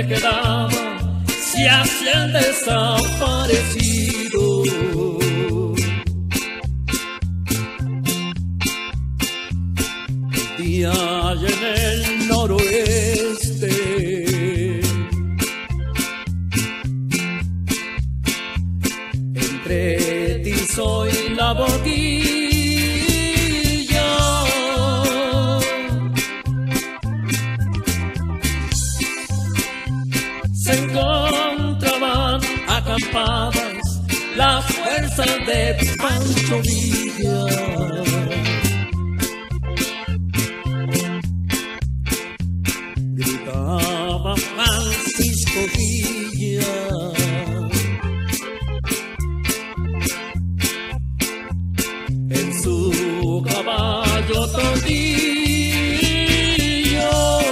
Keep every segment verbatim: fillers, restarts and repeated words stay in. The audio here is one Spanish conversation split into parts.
me quedaba se hacían desaparecido. Un día allá en el noroeste, entre tizo y la boquilla, se encontraban acampadas las fuerzas de Pancho Villa. Gritaba Francisco Villa, en su caballo tordillo.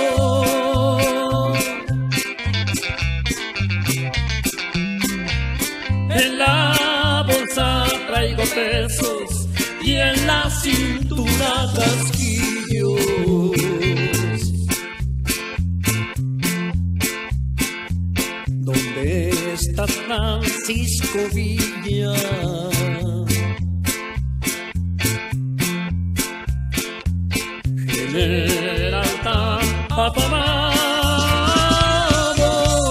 En la bolsa traigo pesos y en la cintura casquillos. ¿Dónde está Francisco Villa? General tan afamado,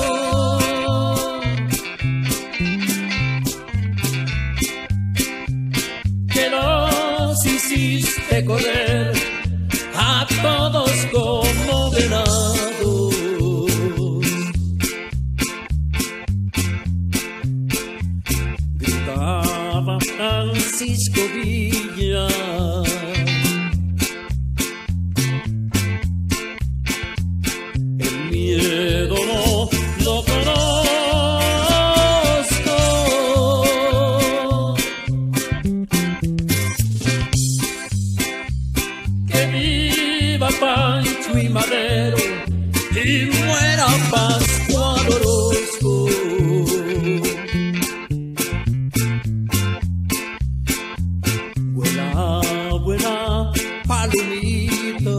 que los hiciste correr a todos como venados. Gritaba Francisco Villa, el miedo no lo conozco. Que viva Pancho y Madero y muera Pascual Orozco. Vuela, vuela, palomita,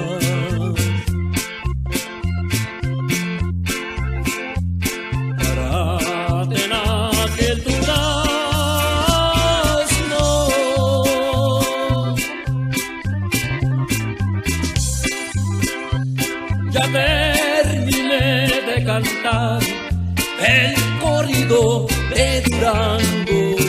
parate en aquel durazno. Ya terminé de cantar el corrido de Durango.